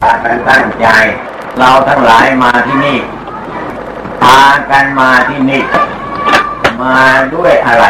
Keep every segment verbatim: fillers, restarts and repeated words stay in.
กันตั้งใจเราทั้งหลายมาที่นี่พากันมาที่นี่มาด้วยอะไร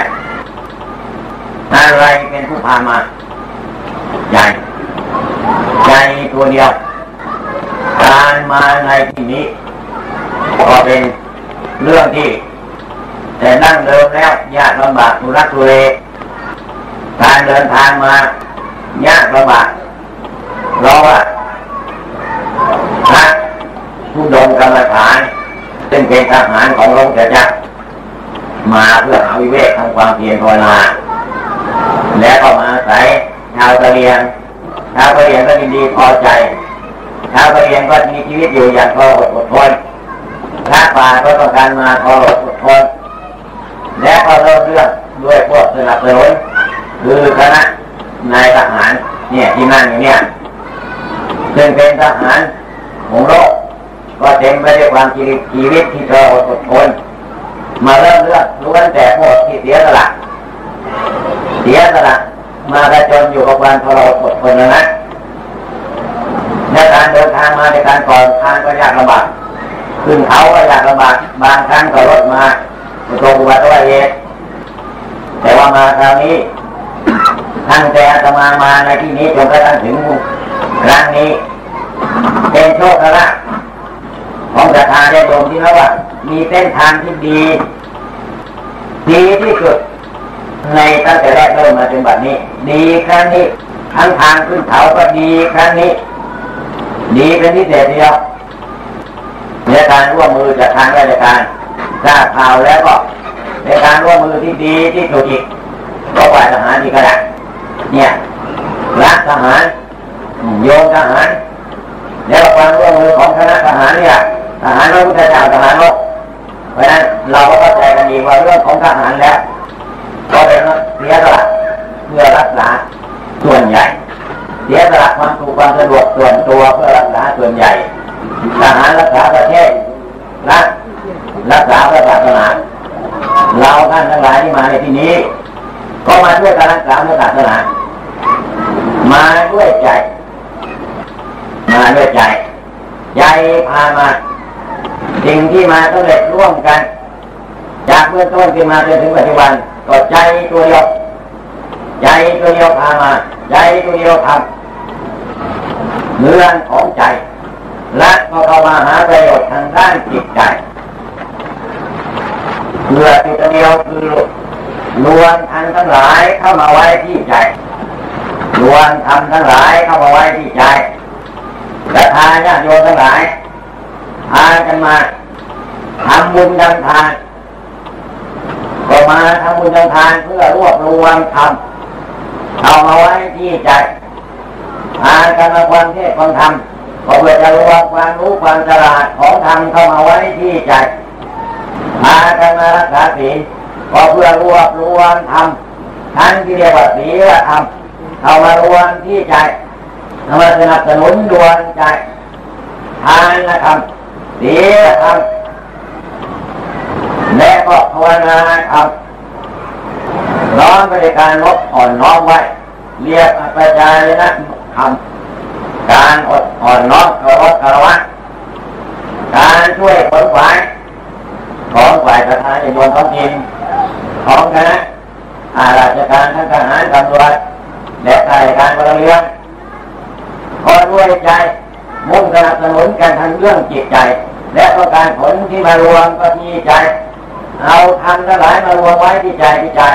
อะไรเป็นผู้พามาใจใจตัวเดียวการมาในที่นี้ก็เป็นเรื่องที่แต่นั่งเดิมแล้วยากลำบากทุรักทุเลการเดินทางมายากลำบากเพราะว่าพระผู้ดงกรรมฐานซึ่งเป็นทหารของพระพุทธเจ้ามาเพื่อหาวิเวกทำความเพียรภาวนาและก็มาอาศัยชาวกะเหรี่ยงชาวกะเหรี่ยงก็ยินดีพอใจชาวกะเหรี่ยงก็มีชีวิตอยู่อย่างทรหดอดทนพระป่าก็ต้องการมาทรหดอดทนและก็เริ่มเรื่องด้วยพวกสนับสนุนคือคณะนายทหารเนี่ยที่นั่งอยู่เนี่ยซึ่งเป็นทหารของโลกก็เต็มไปด้วยความชีวิตที่ทรหดอดทนมาเริ่มเรื่องล้วนแต่พวกที่เสียสละเสียสละมากระจนอยู่กับความทรหดอดทนนั้นในการเดินทางมาในการก่อนทางก็ยากลำบากขึ้นเขาก็ยากลำบากบางครั้งก็รถมาประสบอุบัติเหตุแต่ว่ามาคราวนี้ตั้งแต่อาตมามาในที่นี้จนกระทั่งถึงครั้งนี้เป็นโชคลาภของศรัทธาญาติโยมที่ว่ามีเส้นทางที่ดีดีที่สุดในตั้งแต่แรกเริ่มมาจนบัดนี้ดีครั้งนี้ทั้งทางขึ้นเขาก็ดีครั้งนี้ดีเป็นพิเศษเดียวในการร่วมมือจากทางราชการทราบข่าวแล้วก็ในการร่วมมือที่ดีที่สุดอีกก็ฝ่ายทหารที่กระดักเนี่ยรัฐทหารโยมทหารแล้วความร่วมมือของคณะทหารเนี่ยทหารพระพุทธเจ้าทหารโลกเพราะฉะนั้นเราก็เข้าใจกันดีว่าเรื่องของทหารแล้วก็เป็นเสียสละเพื่อรักษาส่วนใหญ่เสียสละความถูกความสะดวกส่วนตัวเพื่อรักษาส่วนใหญ่ทหารรักษาประเทศรัฐรักษาพระศาสนาเราท่านทั้งหลายที่มาในที่นี้ก็มาช่วยการรักษาพระศาสนามาด้วยใจมาด้วยใจใจพามาสิ่งที่มาสำเร็จร่วมกันจากเมื่อต้นที่มาจนถึงปัจจุบันก็ใจตัวเดียวใจตัวเดียวพามาใจตัวเดียวทำเรื่องของใจและก็เข้ามาหาประโยชน์ทางด้านจิตใจเพื่อจิตเดียวคือรวมทำทั้งหลายเข้ามาไว้ที่ใจรวมทำทั้งหลายเข้ามาไว้ที่ใจและทานญาติโยมทั้งหลายพากันมาทำบุญทำทานก็มาทำบุญทำทานเพื่อรวบรวมทำเอามาไว้ที่ใจพากันมาความเทศความธรรมก็เพื่อจะรวมความรู้ความฉลาดของธรรมเข้ามาไว้ที่ใจพากันมารักษาศีลก็เพื่อรวบรวมธรรมท่านที่เรียกว่าศีลธรรมเข้ามารวมที่ใจเอามาสนับสนุนดวงใจทานธรรมศีลธรรมและก็ภาวนาธรรมน้อมไปในการลดอ่อนน้อมไว้เรียกปัจจายนะธรรมการอดอ่อนน้อมเคารพคารวะการช่วยขนขวายของฝ่ายประธานในมวลท้องถิ่นของคณะอาราชการทั้งทหารตำรวจและข้าราชการพลเรือนขอด้วยใจมุ่งสนับสนุนกันทั้งเรื่องจิตใจและต้องการผลที่มารวมก็ที่ใจเอาทำทั้งหลายมารวมไว้ที่ใจที่ใจ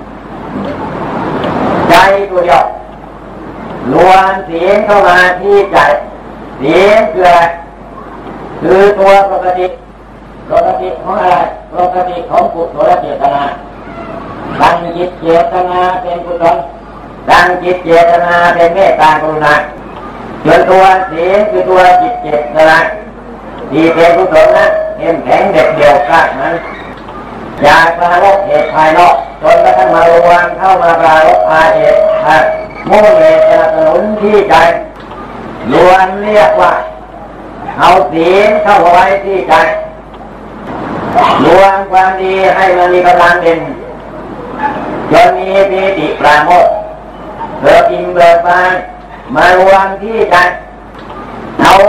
ใจตัวเดียวรวมศีลเข้ามาที่ใจศีลคืออะไรคือตัวปกติปกติของอะไรปกติของกุศลเจตนาตั้งจิตเจตนาเป็นกุศลตั้งจิตเจตนาเป็นเมตตากรุณาส่วนตัวศีลคือตัวจิตเจตนาที่เป็นกุศลนะเข้มแข็งเด็ดเดี่ยวกล้านั้นอยากปราลบเหตุภายนอกจนกระทั่งมารวมเข้ามาปราลบภายเหตุมุ่งเหตุสนับสนุนที่ใจรวมเรียกว่าเอาศีลเข้าไว้ที่ใจรวมความดีให้มันมีกำลังเด่นจนมีปีติปราโมทย์เบิกอิ่มเบิกบานมารวมที่ใจเอา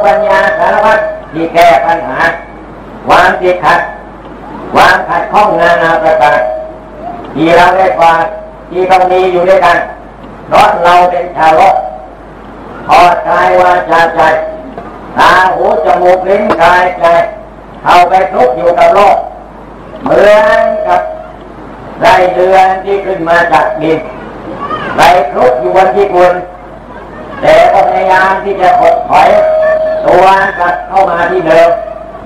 ที่แก้ปัญหาวางติดขัดวางขัดข้องนานาประการที่เราได้ฟังที่ต้องมีอยู่ด้วยกันเพราะเราเป็นชาวโลกทอดกายวาจาใจตาหูจมูกลิ้นกายใจเข้าไปคลุกอยู่กับโลกเหมือนกับไส้เดือนที่ขึ้นมาจากดินไปคลุกอยู่บนที่คุณแต่ก็พยายามที่จะกดถอยตัวกลับเข้ามาที่เดิม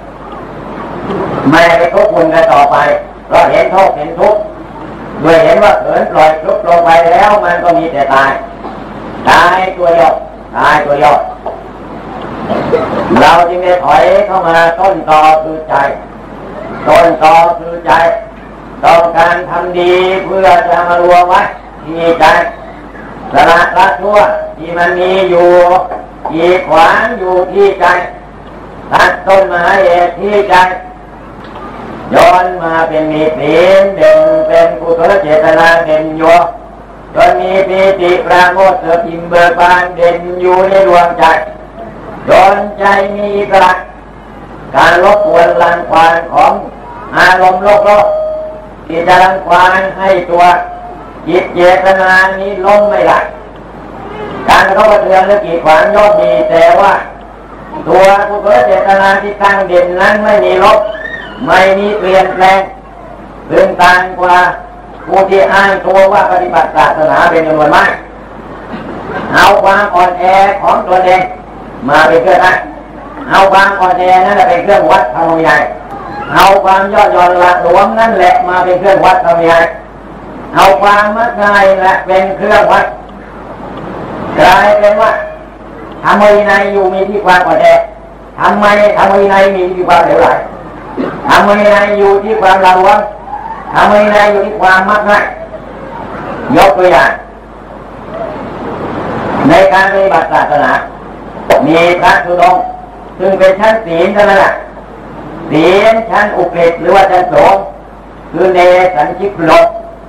ไม่ไปคลุกคุณกันต่อไปเพราะเห็นโทษเห็นทุกข์ด้วยเห็นว่าเขินปล่อยคลุกลงไปแล้วมันก็มีแต่ตายตายตัวเดียวตายตัวเดียวเราจึงได้ถอยเข้ามาต้นตอคือใจต้นตอคือใจต้องการทำดีเพื่อจะมารวมไว้ที่ใจสละละชั่วที่มันมีอยู่กีดขวางอยู่ที่ใจตัดต้นไม้เอกที่ใจย้อนมาเป็นมีศีลเด่นเป็นกุศลเจตนาเด่นโยจนมีปีติปราโมทย์เสริมเบิกบานเด่นอยู่ในดวงใจจนใจมีอิสระการลบกวนรังควานของอารมณ์โลกโลกที่จะรังควานให้ตัวจิตเจตนานี้ล้มไม่ได้การกระทบกระเทือนหรือกีดขวางย่อมมีแต่ว่าตัวกุศลเจตนาที่ตั้งเด่นนั้นไม่มีลบไม่มีเปลี่ยนแปลงซึ่งต่างกว่าผู้ที่อ้างตัวว่าปฏิบัติศาสนาเป็นจำนวนมากเอาความอ่อนแอของตัวเองมาเป็นเครื่องวัดเอาความอ่อนแอนั่นแหละเป็นเครื่องวัดธรรมวินัยเอาความย่อหย่อนละหลวมนั่นแหละมาเป็นเครื่องวัดธรรมวินัยเอาความมักง่ายแหละเป็นเครื่องวัดกลายเป็นว่าธรรมวินัยอยู่มีที่ความอ่อนแอทำไมธรรมวินัยมีที่ความเหลวไหลธรรมวินัยอยู่ที่ความละหลวมธรรมวินัยอยู่ที่ความมักง่ายยกตัวอย่างในการปฏิบัติศาสนามีพระธุดงค์ซึ่งเป็นชั้นศีลเท่านั้นแหละศีลชั้นอุเบกหรือว่าชั้นสงฆ์คือเนสัญชิกลก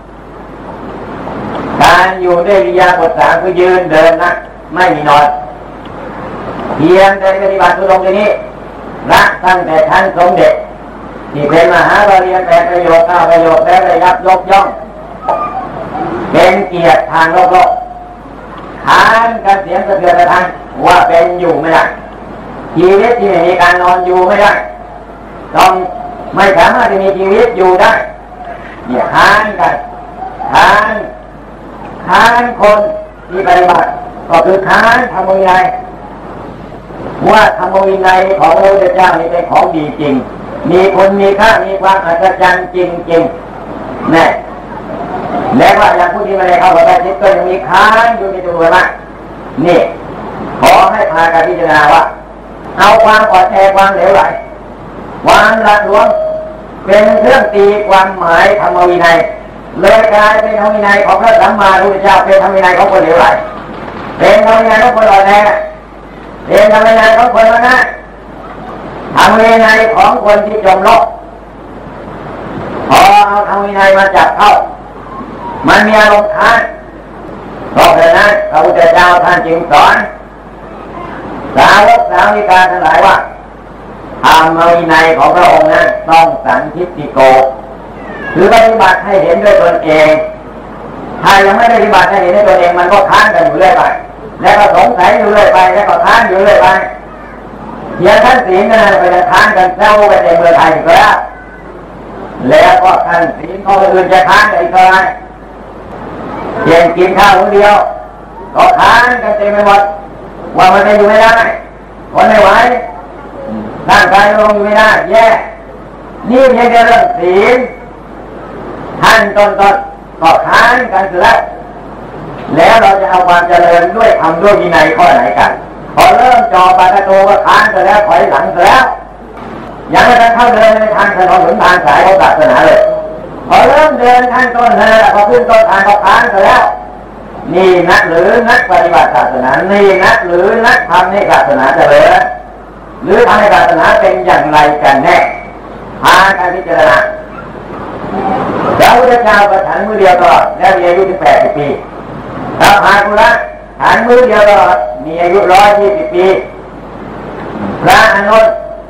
การอยู่ด้วยวิริยาบทสามคือยืนเดินนะไม่มีนอนเพียงแต่ปฏิบัติธุดงค์นี้ละตั้งแต่ชั้นสมเด็จที่เป็นมหาบาลีแปดประโยชน์เก้าประโยชน์แล้วได้รับยกย่องเป็นเกียรติทางโลกโลกขานกันเสียงสะเทือนสะท้านว่าเป็นอยู่ไม่ได้ชีวิตที่ไม่มีการนอนอยู่ไม่ได้ต้องไม่สามารถจะมีชีวิตอยู่ได้เนี่ยขานกันขานขานคนที่ปฏิบัติก็คือขานธรรมวินัยว่าธรรมวินัยของพระพุทธเจ้านี่เป็นของดีจริงมีคุณมีค่ามีความอัศจรรย์จริงๆแน่และว่าอย่างผู้ที่ไม่ได้เข้าไปจิตก็ยังมีค้างอยู่ในตัวมากนี่ขอให้พากันพิจารณาว่าเอาความอ่อนแอความเหลวไหลความละหลวมเป็นเครื่องตีความหมายธรรมวินัยเลยกลายเป็นธรรมวินัยของพระสัมมาสัมพุทธเจ้าเป็นธรรมวินัยของคนเหลวไหลเป็นธรรมวินัยของคนอ่อนแอเป็นธรรมวินัยของคนละนะธรรมวินัยของคนที่จมโลกพอเอาธรรมวินัยมาจับเข้ามันมีอารมณ์ค้านเพราะฉะนั้นพระพุทธเจ้าท่านจึงสอนสาวกสาวิกาทั้งหลายว่าธรรมวินัยของพระองค์นั้นต้องสันทิฏฐิโกคือปฏิบัติให้เห็นด้วยตนเองถ้ายังไม่ได้ปฏิบัติให้เห็นด้วยตนเองมันก็ค้านกันอยู่เรื่อยไปแล้วก็สงสัยอยู่เรื่อยไปแล้วก็ค้านอยู่เรื่อยไปเดี๋ยวท่านศีลกันไปค้านกันเจ้าไปในเมืองไทยอีกแล้วแล้วก็ท่านศีลเขาอื่นจะค้านกันอีกเท่าไหร่เพียงกินข้าวคนเดียวก็ค้านกันเต็มไปหมดว่ามันจะอยู่ไม่ได้คนไม่ไหวร่างกายลงอยู่ไม่ได้แย่นี่เพียงแค่เรื่องศีลท่านต้นต้นก็ค้านกันเสร็จแล้วแล้วเราจะเอาความเจริญด้วยทำด้วยวินัยข้อไหนกันพอเริ่มจ่อปากประตูก็ค้านเสร็จแล้วถอยหลังเสร็จแล้วยังไม่ทันเข้าเดินในทางถนนหนทางสายของศาสนาเลยพอเริ่มเดินขั้นต้นเลยพอขึ้นต้นทางก็ค้านเสร็จแล้วนี่นักหรือนักปฏิบัติศาสนานี่นักหรือนักทำให้ศาสนาเจริญหรือทำให้ศาสนาเป็นอย่างไรกันแน่พาการพิจารณาพระพุทธเจ้าประทานมือเดียวตลอดแล้วมีอายุถึงแปดสิบปีพระพาคุระทานมือเดียวตลอดมีอายุร้อยยี่สิบปีพระอนุน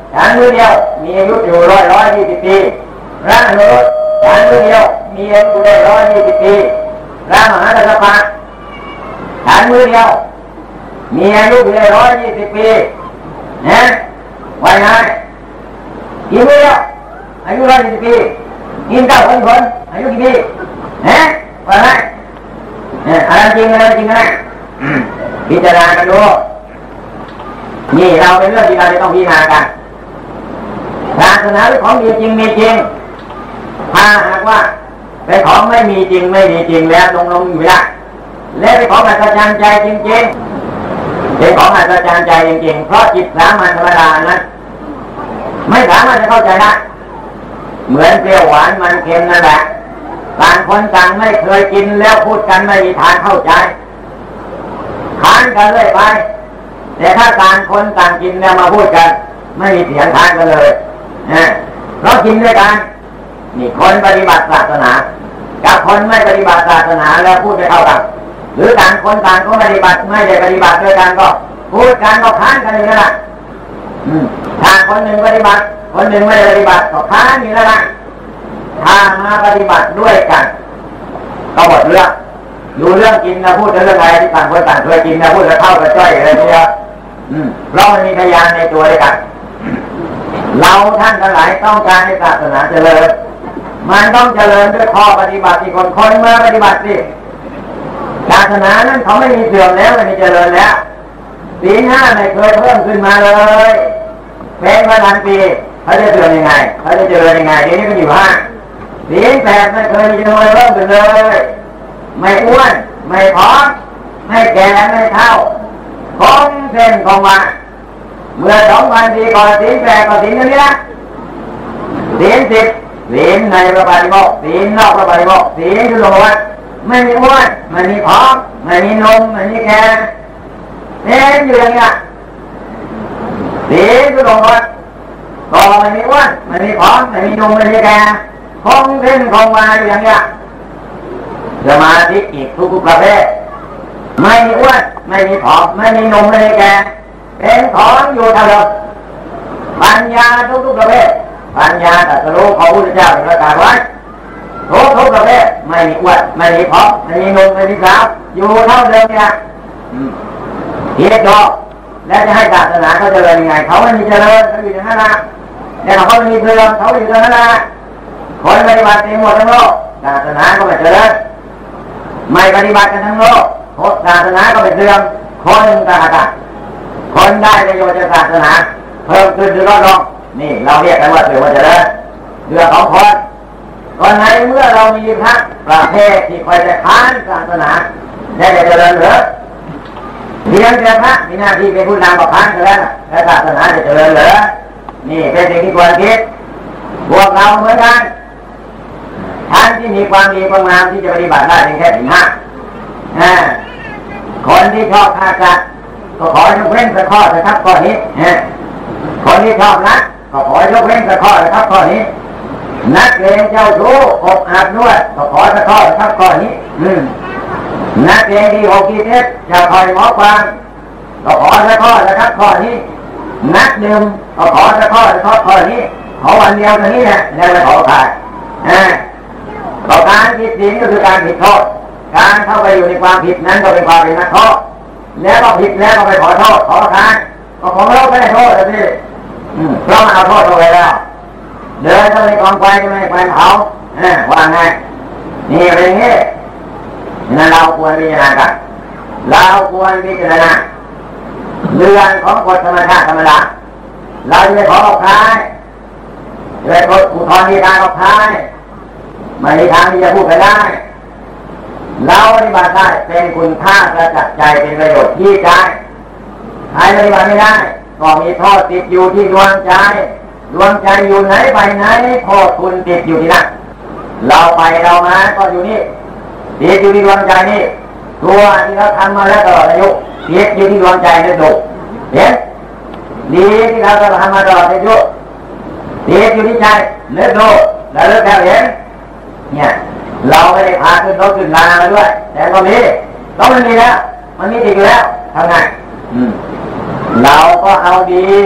ฉันมือเดียวมีอายุอยู่ร้อยร้อยยี่สิบปีพระอนุรุตฉันมือเดียวมีอายุได้ร้อยยี่สิบปีพระมหากัสสปะฉันมือเดียวมีอายุได้ร้อยยี่สิบปีนะไว้ไงกินมือเดียวอายุร้อยยี่สิบปีกินเก้าคนคนอายุกี่ปีนะว่าไงเนี่ยอะไรจริงอะไรจริงนะพิจารณากันดูนี่เราเป็นเรื่องที่เราจะต้องพิจารณากันศาสนาเป็นของมีจริงมีจริงถ้าหากว่าเป็นของไม่มีจริงไม่มีจริงแล้วลงลงอยู่ได้และเป็นของอัศจรรย์ใจจริงๆเป็นของอัศจรรย์ใจจริงๆเพราะจิตสามัญธรรมดานั้นไม่สามารถจะเข้าใจได้เหมือนเปรี้ยวหวานมันเค็มนั่นแหละต่างคนต่างไม่เคยกินแล้วพูดกันไม่มีทางเข้าใจค้านกันเลยไปแต่ถ้าต่างคนต่างกินแล้วมาพูดกันไม่มีเสียงค้านกันเลยนะเพราะกินด้วยกันนี่คนปฏิบัติศาสนากับคนไม่ปฏิบัติศาสนาแล้วพูดไม่เข้ากันหรือต่างคนต่างก็ปฏิบัติไม่ได้ปฏิบัติด้วยกันก็พูดกันก็ค้านกันอย่างนั้นแหละถ้าคนหนึ่งปฏิบัติคนหนึ่งไม่ได้ปฏิบัติก็ค้านอย่างนั้นแหละถ้ามาปฏิบัติด้วยกันก็หมดเรื่องอยู่เรื่องกินนะพูดเรื่องอะไรที่ต่างคนต่างเคยกินนะพูดแล้วเข้ากับจ้อยอะไรเนี่ยเพราะมันมีพยานในตัวด้วยกันเราท่านทั้งหลายต้องการให้ศาสนาเจริญมันต้องเจริญด้วยข้อปฏิบัติที่คนคนมาปฏิบัติสิศาสนานั้นเขาไม่มีเสื่อมแล้วไม่มีเจริญแล้วศีลห้าไม่เคยเพิ่มขึ้นมาเลยเป็นมาพันปีเขาจะเสื่อมยังไงเขาจะเจริญยังไงเดี๋ยวนี้ก็อยู่ห้าศีลแปดไม่เคยมีจำนวนเพิ่มขึ้นเลยไม่อ้วนไม่ผอมไม่แก่ไม่เฒ่าคงเส้นคงวาเมื่อสองพันปีก่อนศีลแปดก่อนศีลนี้นะศีลสิบศีลในพระปฏิโมกข์ศีลนอกพระปฏิโมกข์ศีลคือโลวัตไม่มีอ้วนไม่มีผอมไม่มีนมไม่มีแก่เป็นอยู่อย่างนี้ศีลคือโลวัตก็ไม่มีอ้วนไม่มีผอมไม่มีนมไม่มีแก่คงเส้นคงวาอยู่อย่างนี้สมาธิอีกทุกๆประเภทไม่มีอ้วนไม่มีผอมไม่มีนมไม่มีแก่เป็นของอยู่เท่าเดิมปัญญาทุกๆประเภทปัญญาตรัสรู้ของพระพุทธเจ้าเป็นประกาศไว้ทุกๆประเภทไม่มีอ้วนไม่มีผอมไม่มีนมไม่มีสาวอยู่เท่าเดิมเนี่ยเทียบดอกแล้วจะให้ศาสนาเขาเจริญยังไงเขาไม่มีเจริญเขาอยู่อย่างนั้นนะแต่เขาไม่มีเสื่อมเขาอยู่อย่างนั้นนะคนปฏิบัติเต็มหมดทั้งโลกศาสนาก็ไม่เจริญไม่ปฏิบัติกันทั้งโลกศาสนาก็ไม่เสื่อมคนต่างกันคนได้ประโยชน์จากศาสนาเพิ่มขึ้นหรือลดลงนี่เราเรียกกันว่าเสื่อมว่าเจริญเรื่องของคนคนไหนเมื่อเรามีพระประเภทที่คอยจะค้านศาสนาได้เจริญหรือเพียงแต่พระมีหน้าที่เป็นผู้นำประพันธ์กันแล้วและศาสนาจะเจริญหรือนี่เป็นสิ่งที่ควรคิดพวกเราเหมือนกันท่านที่มีความดีความงามที่จะปฏิบัติได้เพียงแค่ถึงห้าคนที่ชอบฆ่าสัตว์ก็ขอยกเว้นสักข้อนะครับข้อนี้คนที่ชอบรักก็ขอยกเว้นสักข้อนะครับข้อนี้นักเลงเจ้าชู้อบอาบนวดก็ขอสักข้อนะครับข้อนี้นักเลงที่หกกีเทศจะคอยหมอฟังก็ขอสักข้อนะครับข้อนี้นักดื่มก็ขอสักข้อนะครับข้อนี้ขอวันเดียวเท่านี้นะแล้วไม่ขอใครต่อการผิดศีลก็คือการผิดโทษการเข้าไปอยู่ในความผิดนั้นก็เป็นความเป็นนักโทษแล้วก็ผิดแล้วก็ไปขอโทษขอทานก็ของเราไม่ได้โทษเลยพี่เพราะมันเอาโทษเอาไว้แล้วเดินเข้าไปกองไฟก็ไม่ไฟเผาว่าไงนี่เป็นอย่างนี้นั่นเราควรพิจารณากันเราควรพิจารณาเรื่องของกฎธรรมชาติธรรมดาเราจะไปขออภัยจะไปกดอุทธรณ์ดีการอภัยไม่มีทางที่จะพูดไปได้เราปฏิบัติได้เป็นคุณค่ากระจัดใจเป็นประโยชน์ที่ใจใครปฏิบัติไม่ได้ก็มีโทษติดอยู่ที่ดวงใจดวงใจอยู่ไหนไปไหนโทษคุณติดอยู่ที่นั่นเราไปเรามาก็อยู่นี่ติดอยู่ที่ดวงใจนี่ตัวที่เราทำมาแล้วตลอดอายุติดอยู่ที่ดวงใจนี่ดูเห็นดีที่เราทำมาตลอดอายุติดอยู่ที่ใจเลือดดูแล้วเลือดแล้วเห็นเนี่ยเราไม่ได้พาขึ้นรถขึ้นลามาด้วยแต่ตอนนี้ต้องมันมีแล้วมันมีติดอยู่แล้วทำไงเราก็เอาดี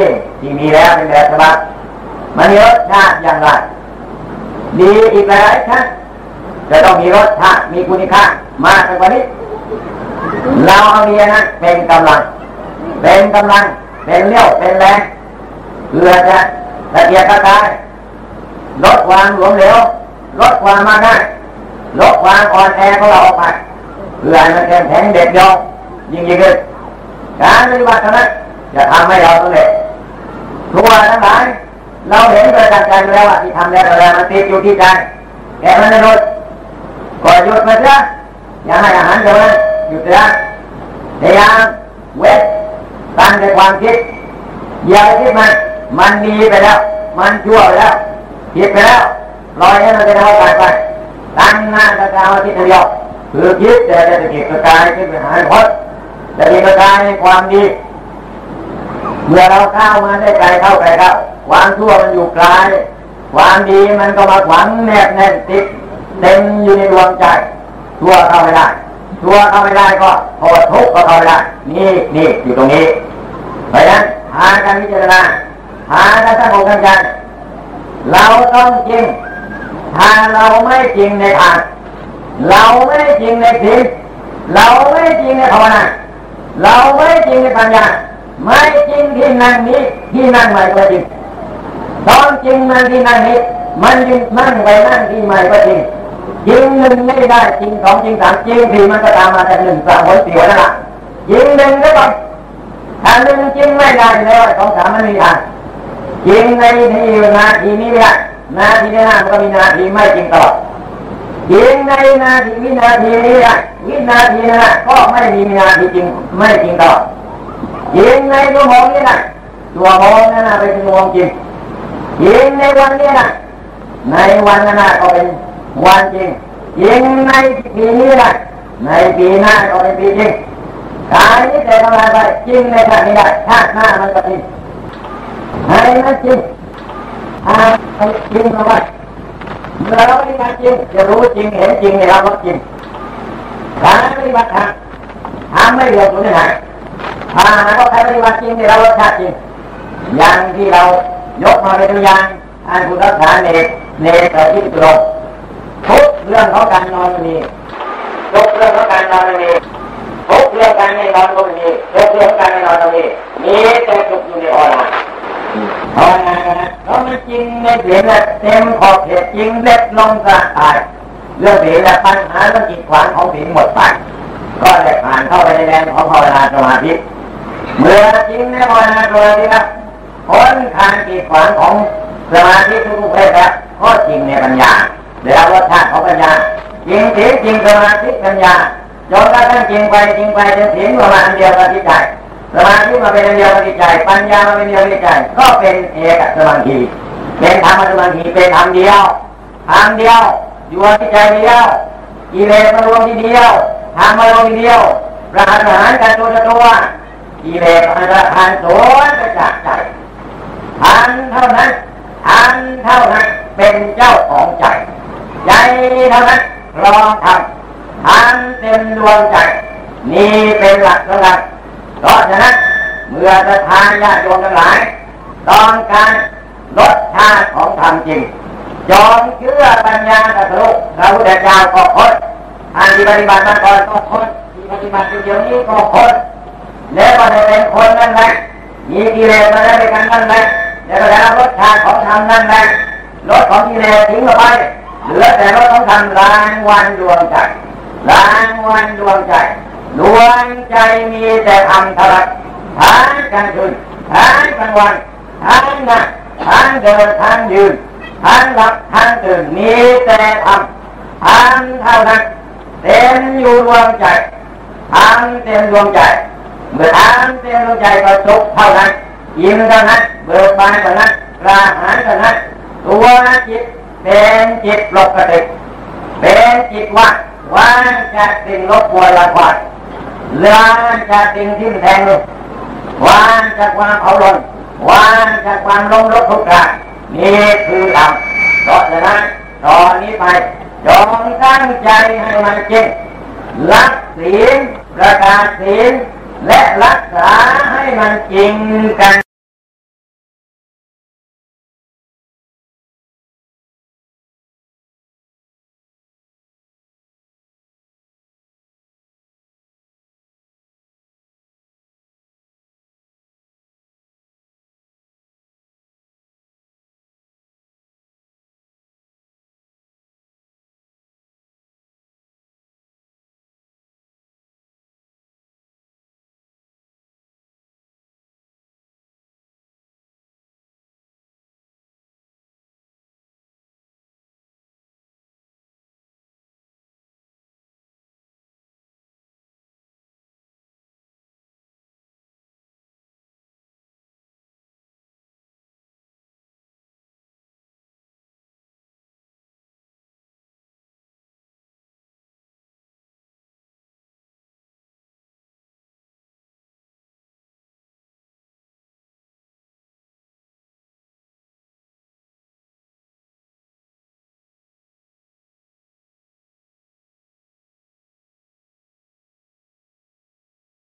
ที่มีแล้วเป็นแบบฉบับมันมีรสชาติอย่างไรดีอีกหลายชั้นจะต้องมีรสชาติมีคุณค่ามากกว่านี้เราเอาเรียนนั้นเป็นกำลังเป็นกำลังเป็นเลี้ยวเป็นแรงเพื่อจะละเอียดกระจายลดความหลวมเหลวลดความมาง่ายลดความอ่อนแอของเราออกไปเพื่อให้มันเข้มแข็งเด็ดเดี่ยวยิ่งยิ่งขึ้นการปฏิบัตินั้นจะทำให้เราสำเร็จทั่วทั้งหลายเราเห็นประจักษ์ใจแล้วว่าที่ทำแล้วอะไรมันติดอยู่ที่ใจแกมันจะหยุดก็หยุดมาเถอะอย่าให้อาหารเดี๋ยวนั้นหยุดเถอะพยายามเว้นตั้งใจความคิดอย่าไปคิดมันมันดีไปแล้วมันชั่วไปแล้วผิดไปแล้วปล่อยให้มันเป็นเอาไปไปตั้งหน้าตะกาวที่เดียวคือคิดแต่จะเก็บกระจายคิดไปหายพดจะมีกระจายในความดีเมื่อเราเข้ามาได้ไกลเข้าไกลเข้าความชั่วมันอยู่ไกลความดีมันก็มาขวางแนบแน่นติดเต็มอยู่ในดวงใจชั่วเข้าไม่ได้ชั่วเข้าไม่ได้ก็โทษทุกข์ก็เข้าไม่ได้นี่นี่อยู่ตรงนี้เพราะฉะนั้นหาการพิจารณาหาการตั้งอกตั้งใจเราต้องจริงถ้าเราไม่จริงในทานเราไม่จริงในศีลเราไม่จริงในภาวนาเราไม่จริงในปัญญาไม่จริงที่นั่งนี้ที่นั่งใหม่ก็จริงตอนจริงนั่งที่นั่งนี้มันยิ่งนั่งไปนั่งที่ใหม่ก็จริงจริงหนึ่งไม่ได้จริงสองจริงสามจริงสี่มันก็ตามมาแต่หนึ่งสามคนสี่วันนั่นแหละจริงหนึ่งก็ต้องถ้าหนึ่งจริงไม่ได้แล้วสองสามมันมีทางจริงในที่นาทีนี้ไม่ได้นาทีนี้นะมันก็มีนาทีไม่จริงตลอดจริงในนาทีวินาทีนี้ได้วินาทีนั้นก็ไม่มีนาทีจริงไม่จริงตลอดจริงในชั่วโมงนี้นะชั่วโมงนั้นเป็นชั่วโมงจริงจริงในวันนี้นะในวันนั้นก็เป็นวันจริงจริงในปีนี้นะในปีหน้าก็เป็นปีจริงกายนี้แต่ทำลายไปจริงในชาตินี้ได้ชาติหน้ามันก็จริงให้มันจริงให้จริงเอาไว้เมื่อเราปฏิบัติจริงจะรู้จริงเห็นจริงในเราก็จริงการปฏิบัติทางทำไม่เดือดร้อนไหนถ้าหากว่าใครปฏิบัติจริงในเรารสชาติจริงอย่างที่เรายกมาเป็นตัวอย่างอันผู้รักษาเนตเนตแต่ที่ตรงทุกเรื่องของการนอนมีทุกเรื่องของการนอนมีทุกเรื่องการไม่นอนก็มีทุกเรื่องการไม่นอนก็มีมีแต่ทุกอยู่ในออนไลน์ภาวนานะเพราะมันจริงในเสียงและเต็มขอบเขตจริงเล็ดลงสะอาดเรื่องเสียงและปัญหาเรื่องจิตขวางของเสียงหมดไปก็ได้ผ่านเข้าไปในแดนของภาวนาสมาธิเมื่อจริงในภาวนาสมาธิครับพ้นทางจิตขวางของสมาธิทุกประเภทแล้วก็จริงในปัญญาได้รับรสชาติของปัญญาจริงเสียงจริงสมาธิปัญญาจนกระทั่งจริงไปจริงไปจนเสียงประมาณเดียวกับที่ใจสมาธิมาเป็นเดียวกับใจปัญญามาเป็นเดียวกับใจก็เป็นเอกสมาธิเป็นธรรมสมาธิเป็นธรรมเดียวธรรมเดียวอยู่ที่ใจเดียวกิเลสมารวมที่เดียวธรรมมารวมที่เดียวประหารประหารกันตัวตัวกิเลสมันประหารสวนไปจากใจธรรมเท่านั้นธรรมเท่านั้นเป็นเจ้าของใจใจเท่านั้นรองธรรมธรรมเต็มดวงใจนี่เป็นหลักสำคัญเพราะฉะนั้นเมื่อศรัทธาญาติโยมทั้งหลายต้องการรสชาติของธรรมจริงจงเชื่อปัญญาตรัสรู้พระพุทธเจ้าก็พ้นอันที่ปฏิบัติมาก่อนก็พ้นที่ปฏิบัติเดี๋ยวนี้ก็พ้นแล้วก็ได้เป็นคนนั่นแหละมีกิเลสมาได้ด้วยกันนั่นแหละแล้วก็ได้รับรสชาติของธรรมนั่นแหละรสของกิเลสทิ้งไปเหลือแต่รสของธรรมรางวันดวงใจรางวันดวงใจดวงใจมีแต่ธรรมเท่านั้นทั้งกลางคืนทั้งกลางวันทั้งนั่งทั้งเดินทั้งยืนทั้งหลับทั้งตื่นมีแต่ธรรมธรรมเท่านั้นเต็มอยู่ดวงใจธรรมเต็มดวงใจเมื่อธรรมเต็มดวงใจก็สุขเท่านั้นยิ้มเท่านั้นเบิกบานเท่านั้นกระหายเท่านั้นตัวจิตเป็นจิตปกติเป็นจิตว่างว่างจากสิ่งรบกวนละควานว่างจากสิ่งทิ่มแทงเลยว่างจากความเอาลนว่างจากความล้มลุกคลุกคลานนี่คือธรรมเพราะฉะนั้นตอนนี้ไปจงตั้งใจให้มันจริงรักศีลประกาศศีลและรักษาให้มันจริงกัน